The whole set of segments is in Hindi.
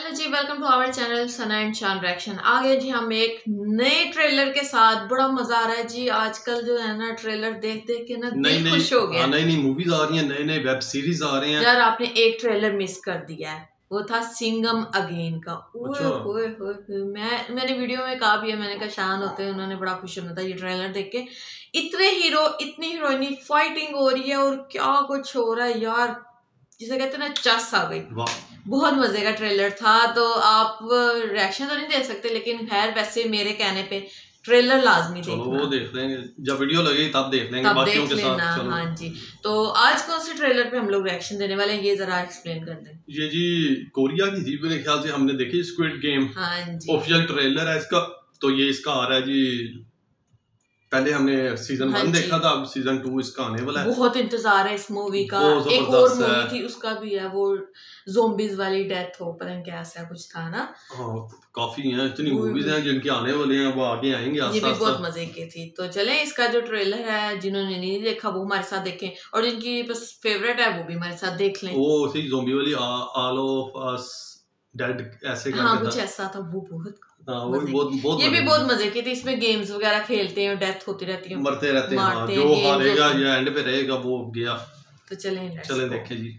Hello ji, welcome to our channel son and Shaan reaction. आ गए जी हम एक नए ट्रेलर के साथ। बड़ा मजा आ रहा है जी। आजकल जो है ना ट्रेलर देख देख के ना दिल खुश हो गया। नई नई मूवीज आ रही हैं, नए नए वेब सीरीज आ रहे हैं। यार आपने एक ट्रेलर मिस कर दिया है, वो था सिंघम अगेन का। अच्छा। मैंने वीडियो में कहा भी है, मैंने कहा शान होते हैं, उन्होंने बड़ा खुश होना था ये ट्रेलर देख के। इतने हीरो, इतनी हीरोइनी, फाइटिंग हो रही है और क्या कुछ हो रहा है यार, जिसे कहते हैं ना चस आ गई। बहुत मजे का ट्रेलर था। तो आप रिएक्शन तो नहीं दे सकते, लेकिन खैर वैसे मेरे कहने पे ट्रेलर लाजमी देखना। वो देख लेंगे जब वीडियो लगेगी, तब देख लेंगे, तब बाकियों देख के लेना। साथ। हाँ जी। तो आज कौन से ट्रेलर पे हम लोग रिएक्शन देने वाले हैं, ये जरा एक्सप्लेन कर दें। ये जी कोरिया की थी, मेरे ख्याल से हमने देखी स्क्विड गेम। हाँ जी। ऑफिशियल ट्रेलर है इसका। तो ये इसका आ रहा है जी। पहले हमने सीजन 1 देखा था, अब सीजन 2 इसका आने वाला है। बहुत इंतजार है इस मूवी का। एक और मूवी थी, उसका भी है, वो ज़ोंबीज वाली डेथ हो, पता नहीं कैसा कुछ था ना। हाँ, काफी हैं, इतनी मूवीज हैं जिनके आने वाले हैं, वो आगे आएंगे। ये भी बहुत मजे की थी। तो चलें, इसका जो ट्रेलर है, जिन्होंने नहीं देखा वो हमारे साथ देखें, और जिनकी बस फेवरेट है वो भी हमारे साथ देख लें। वो सी ज़ोंबी वाली ऑल ऑफ अस डेड ऐसे करके। हाँ, कुछ ऐसा था। वो बहुत वो भी बहुत ये भी बहुत मजे की थी। इसमें गेम्स वगैरह खेलते हैं और डेथ होती रहती है, मरते रहते हैं। हाँ, जो हारेगा या एंड पे रहेगा वो गया। तो चलें देखें जी।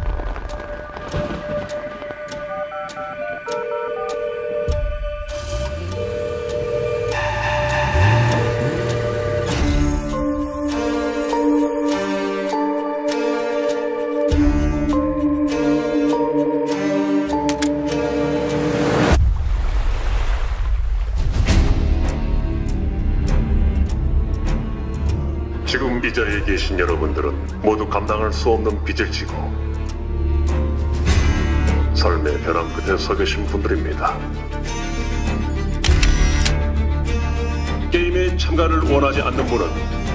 지금 이 자리에 계신 여러분들은 모두 감당할 수 없는 빚을 지고 삶의 벼랑 끝에 서 계신 분들입니다. 게임에 참가를 원하지 않는 분은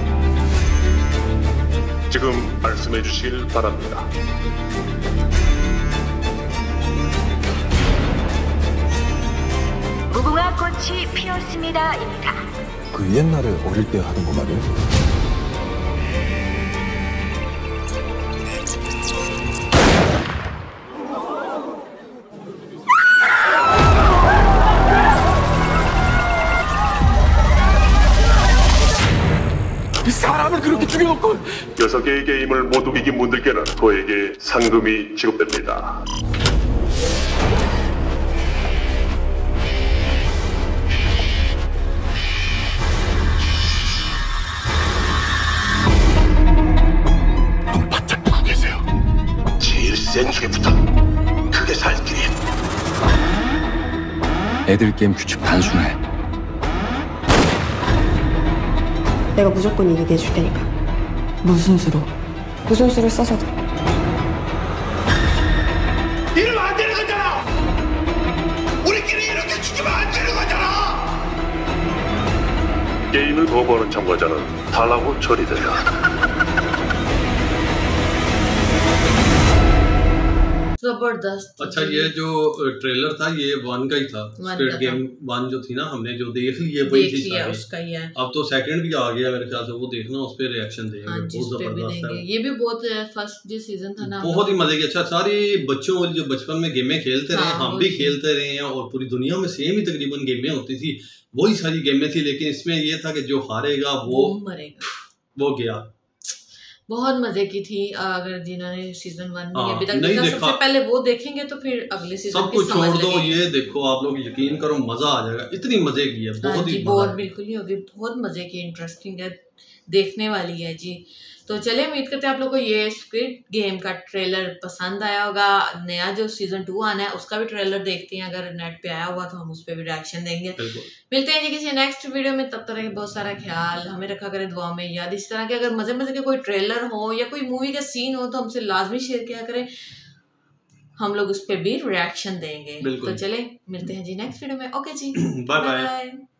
지금 말씀해 주시길 바랍니다. 무궁화 꽃이 피었습니다입니다. 그 옛날에 어릴 때 하던 거 말이에요? 사람을 그렇게 죽여놓고 6개의 게임을 모두 이긴 분들께는 그에게 상금이 지급됩니다. 눈 바짝 뜨고 계세요. 제일 센 중에부터 크게 살 길이. 애들 게임 규칙 단순해. 내가 무조건 이기게 해줄 테니까. 무슨 수로? 무슨 수를 써서든. 이러면 안 되는 거잖아! 우리끼리 이렇게 죽이면 안 되는 거잖아! 게임을 거부하는 참가자는 탈락 후 처리된다. जबरदस्त। अच्छा, ये जो ट्रेलर था ये 1 का ही था। स्क्विड गेम 1 जो थी ना, हमने जो देख ली है वही थी सारी। उसका ही है। अब तो सेकंड भी आ गया मेरे ख्याल से, वो देखना, उस पे रिएक्शन देंगे। हाँ, बहुत जबरदस्त है। ये भी बहुत फर्स्ट जो सीजन था ना, बहुत ही मजे की। अच्छा, सारी बच्चों वाली जो बचपन में गेमें खेलते रहे, हम भी खेलते रहे हैं, और पूरी दुनिया में सेम ही तकरीबन गेमें होती थी, वही सारी गेमें थी। लेकिन इसमें ये था कि जो हारेगा वो मरेगा, वो गया। बहुत मजे की थी। अगर जिन्होंने सीजन 1 नहीं अभी तक देखा, सबसे पहले वो देखेंगे तो फिर अगले सीजन सब कुछ छोड़ दो, ये देखो आप लोग, यकीन करो मजा आ जाएगा। इतनी मजे की है, बहुत ही बोर बिल्कुल ही होगी। बहुत मजे की, इंटरेस्टिंग है, देखने वाली है जी। तो चले, उम्मीद करते हैं आप लोग को ये स्क्विड गेम का ट्रेलर पसंद आया होगा। नया जो सीजन 2 आना है उसका भी ट्रेलर देखते हैं, अगर नेट पे आया हुआ तो हम उस पर भी रिएक्शन देंगे। मिलते हैं जी किसी नेक्स्ट वीडियो में, तब तक के बहुत सारा ख्याल हमें रखा करें दुआ में याद। इस तरह के अगर मजे मजे के कोई ट्रेलर हो या कोई मूवी का सीन हो तो हमसे लाजमी शेयर किया करें, हम लोग उस पर भी रिएक्शन देंगे। तो चले, मिलते हैं जी नेक्स्ट वीडियो में। ओके जी, बाय बाय।